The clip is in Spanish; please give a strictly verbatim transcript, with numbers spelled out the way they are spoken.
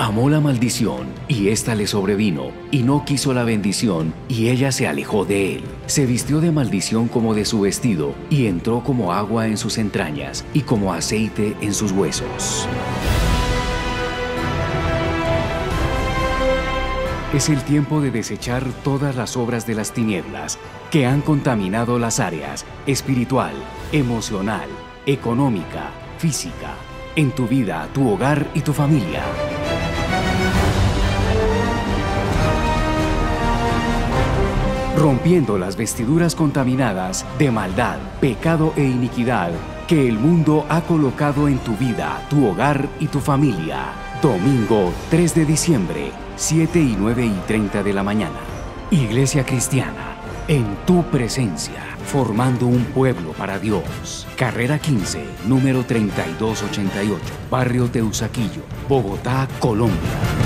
Amó la maldición, y ésta le sobrevino, y no quiso la bendición, y ella se alejó de él. Se vistió de maldición como de su vestido, y entró como agua en sus entrañas, y como aceite en sus huesos. Es el tiempo de desechar todas las obras de las tinieblas que han contaminado las áreas espiritual, emocional, económica, física, en tu vida, tu hogar y tu familia. Rompiendo las vestiduras contaminadas de maldad, pecado e iniquidad que el mundo ha colocado en tu vida, tu hogar y tu familia. Domingo tres de diciembre, siete y nueve y treinta de la mañana. Iglesia Cristiana, en tu presencia, formando un pueblo para Dios. Carrera quince, número treinta y dos ochenta y ocho, Barrio Teusaquillo, Bogotá, Colombia.